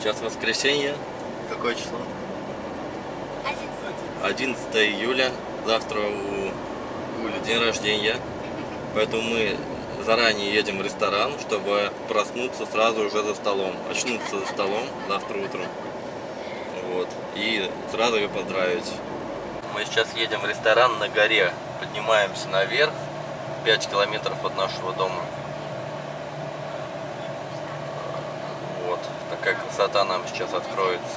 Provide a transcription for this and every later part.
Сейчас воскресенье. Какое число? 11 июля. Завтра у Гули день рождения. Поэтому мы заранее едем в ресторан, чтобы проснуться сразу уже за столом. Очнуться за столом завтра утром. Вот. И сразу ее поздравить. Мы сейчас едем в ресторан на горе. Поднимаемся наверх. 5 километров от нашего дома. Вот. Такая красота нам сейчас откроется.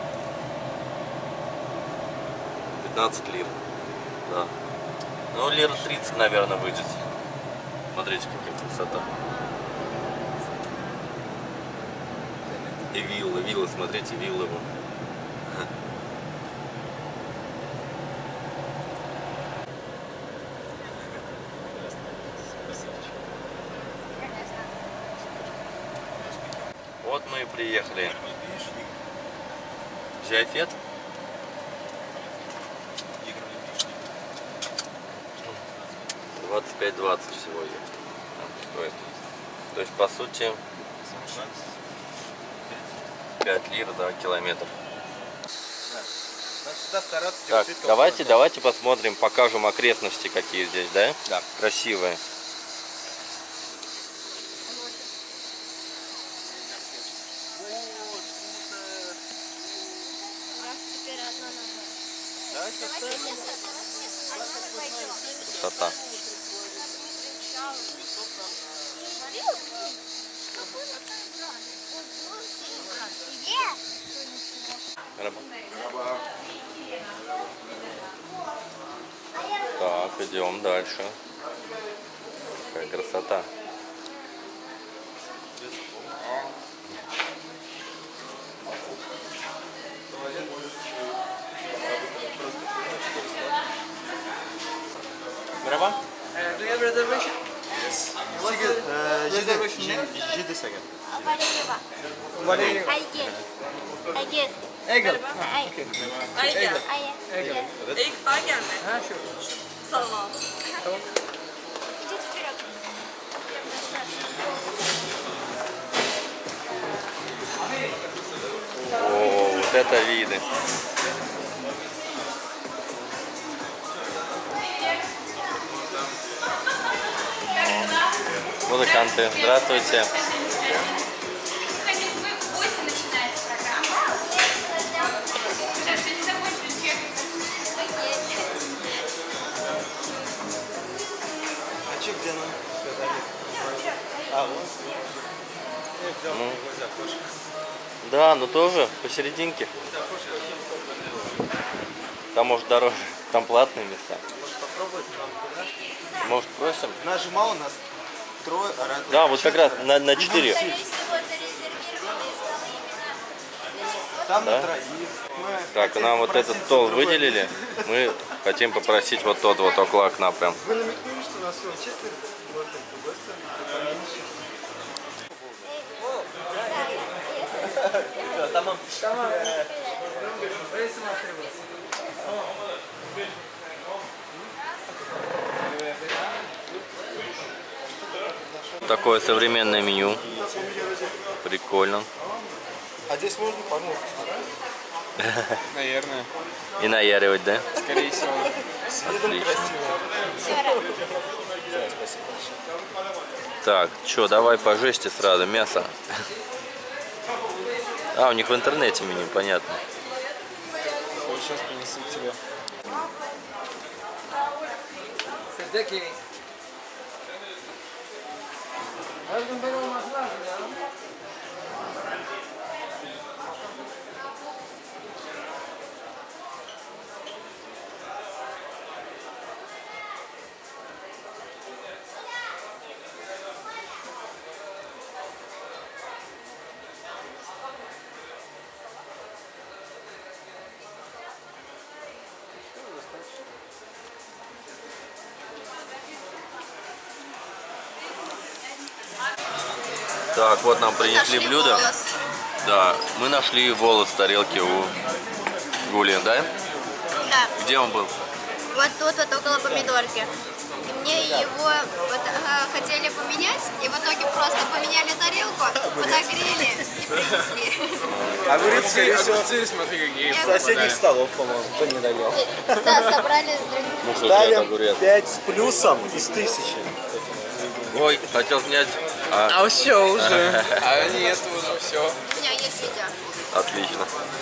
15 лир. Да. Ну, лир 30, наверное, выйдет. Смотрите, какая красота. И виллы, смотрите, виллы его. Вот мы и приехали. Зиафет. 25-20 всего стоит. То есть, по сути, 5 лир, да, километр. Так, давайте посмотрим, покажем окрестности, какие здесь, да? Да. Красивые. Красота. Так, идем дальше. Какая красота. Merhaba. Do you have reservation? Yes. What's the reservation name? Jide second. What is it? Aygel. Egel. Ay. Egel. Aygel. Egel mi? Ha şu. Sağ ol. Tamam. О, вот это виды. Музыканты, здравствуйте. А че где нам сказали? А, вот. Ну, да, но тоже посерединке. Там может дороже, там платные места. Может попробовать нам туда? Может просим? Нас же мало, нас трое, а раз. Да, вот как раз на 4. Там Да? на троих. Мы Так, хотим нам вот попросить этот стол другой. выделили. Мы хотим попросить вот тот вот около окна прям. Вы намекнули, что у нас всего 4. Вот так, с другой стороны, поменьше. Tamam. Tamam. Resim atıyoruz. Такое современное меню. Прикольно. А здесь можно помочь? Наверное. И наяривать, да? Скорее всего. С видом Отлично. красиво. Спасибо. Так, что, давай по жести сразу, мясо. А, у них в интернете меню, понятно. Сейчас принесу тебе. Sıradaki. Her gün böyle olması lazım ya. Так, вот нам принесли блюдо. Волос. Да, мы нашли волос в тарелке у Гули, да? Да. Где он был? Вот тут вот около помидорки. И мне его вот, хотели поменять, и в итоге просто поменяли тарелку, подогрели и принесли. Огурцы, смотри, какие. Я- Соседних столов, по-моему, кто не доел. Да, собрали с других. Ставим 5 с плюсом из 1000. Ой, хотел снять. А все уже. А нет, уже все. У меня есть видео. Отлично.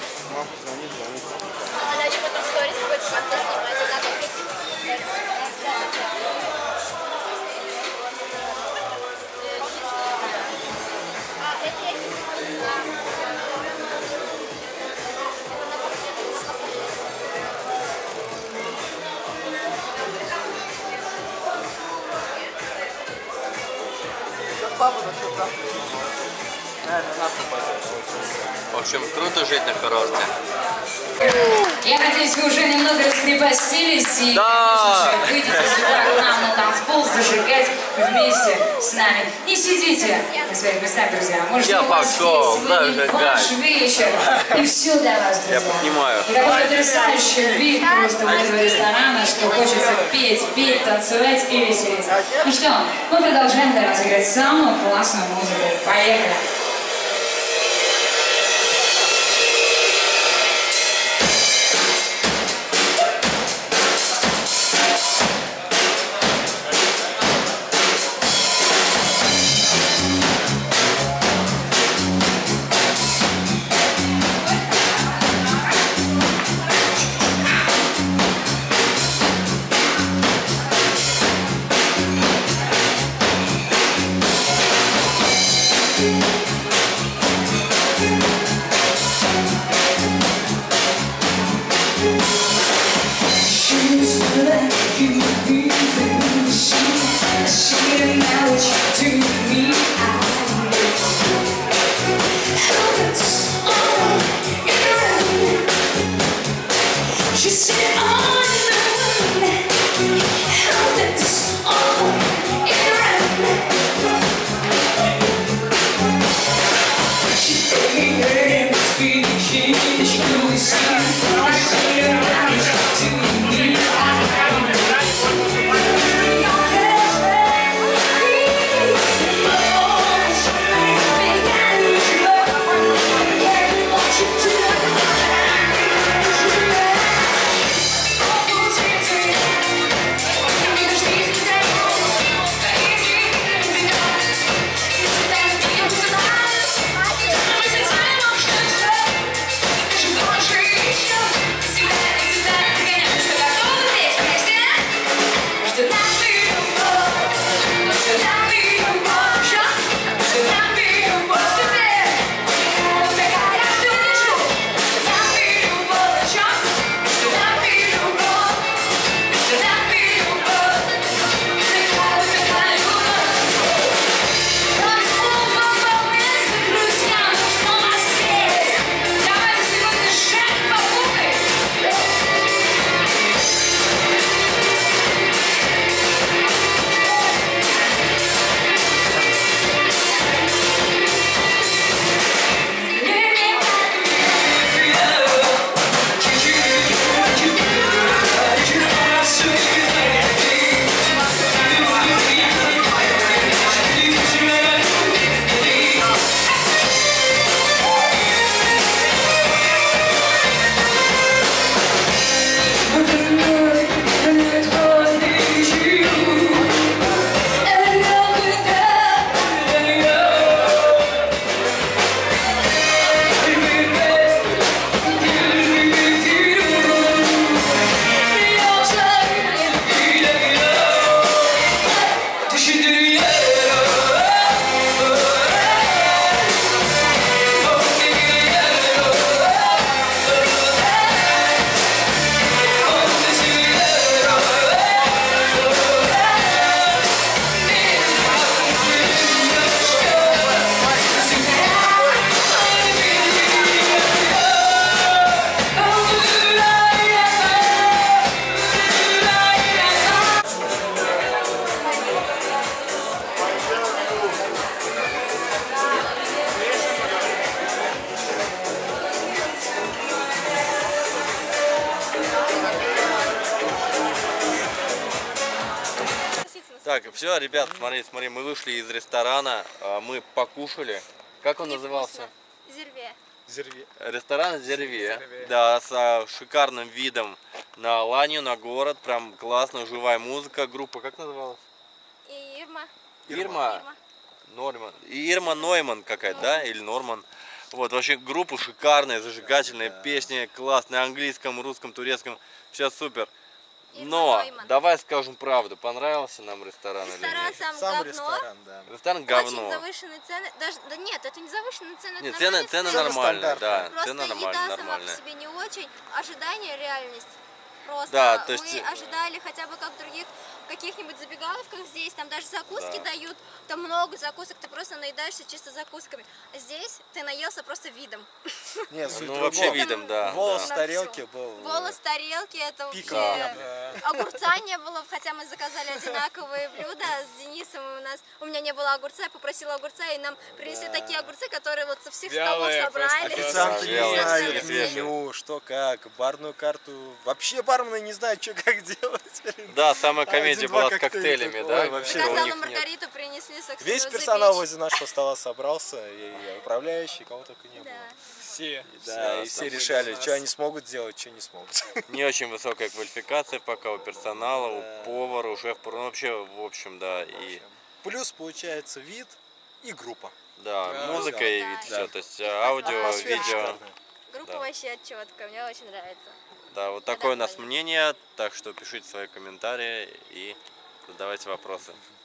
Она еще потом сторис будет в конце снимать, и надо В общем, круто жить на курорте. Я надеюсь, вы уже немного раскрепостились и, Да! конечно же, выйдете сюда к нам на танцпол зажигать вместе с нами. Не сидите на своих местах, друзья. Может, Я у вас пошел здесь сегодня зажигать. ваш вечер. И все для вас, друзья. Я понимаю. И такой потрясающий вид просто у этого ресторана, что хочется петь, танцевать и веселиться. Ну что, мы продолжаем для вас играть самую классную музыку. Поехали! Все, ребят, смотри, мы вышли из ресторана, мы покушали. Как он назывался? Зерве. Ресторан Зерве. Да, с шикарным видом на Аланию, на город. Прям классно, живая музыка. Группа как называлась? Ирма Нойман какая-то, да? Или Норман. Вот, вообще группа шикарная, зажигательная, песни классные, на английском, русском, турецком. Все супер. Но, давай скажем правду, понравился нам ресторан или нет? Сам Сам говно. ресторан, да. Ресторан Очень говно. завышенные цены. Даже, да нет, это не завышенные цены. Нет, это цены нормальные нормальные, да. Просто Цены еда нормальные, сама по нормальные. себе не очень. Ожидание, реальность. Просто Да, то есть, мы ожидали хотя бы как в других каких-нибудь забегаловках здесь, там даже закуски дают, там много закусок, ты просто наедаешься чисто закусками. А здесь ты наелся просто видом. Нет, суть Ну в вообще другом. видом, да. Волос да. в тарелке был. Волос тарелки, это Пиковый. вообще... Огурца не было, хотя мы заказали одинаковые блюда с Денисом. У меня не было огурца, я попросила огурца, и нам принесли такие огурцы, которые вот со всех столов Вялые собрали. Официанты не Вялые, знают свежие. меню, что как, барную карту. Вообще бармены не знают, что как делать. Да, самая комедия Один-два была с коктейля коктейлями, такое, да? вообще. что у Заказала них нет. Маргариту, принесли с Весь персонал возле нашего стола собрался, и управляющий, кого только не было. Все. Да, и все решали, что они смогут сделать, что не смогут. Не очень высокая квалификация пока у персонала, у повара, у шеф-повара, ну вообще, в общем, да, и Плюс получается вид и группа. да, музыка и вид, Да. все, то есть аудио, Атмосфера видео. шикарная. Группа Да. вообще четкая, мне очень нравится. Да, вот такое у нас мнение, так что пишите свои комментарии и задавайте вопросы.